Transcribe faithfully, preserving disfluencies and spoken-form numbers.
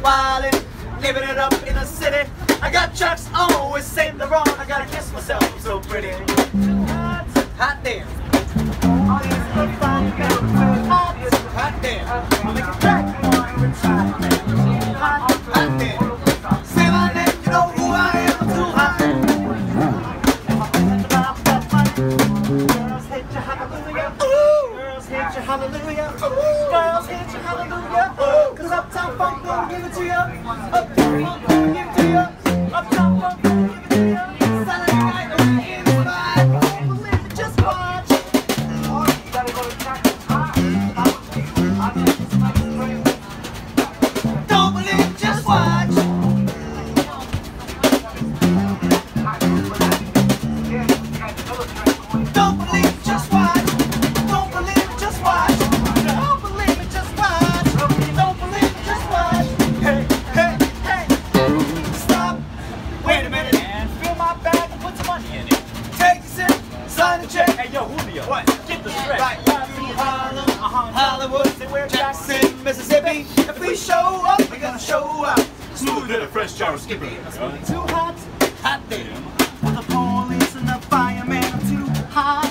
wildin', living it up in the city. I got trucks always saying the wrong. I gotta kiss myself, I'm so pretty. Hot damn. Hot damn. I'll make it crack. Hot, hot damn. Say my name, you know who I am. I'm too hot. Girls hate you, hallelujah. Ooh. Girls hate you, hallelujah. Ooh. Girls hate you, hallelujah. Ooh. Cause Uptown Funk gonna give it to you. Uptown Funk gonna give it to you. Uptown Funk gonna give it to you. Saturday night on the inside. Don't believe it, just watch. Don't believe it, just watch. Don't believe it, just watch. Don't believe it, just watch. Don't believe it, just watch. Don't believe it, just watch. Hey, hey, hey. Stop. Wait a minute. And fill my bag and put some money in it. Take a sip. Sign the check. Hey, yo, Julio. What? Get the stretch. Right. Harlem, uh-huh. Hollywood, Jackson, Mississippi. If we show up, we're gonna show out. Smooth and a fresh jar of Skippy. Too hot, hot damn. For the police and the fireman, I'm too hot.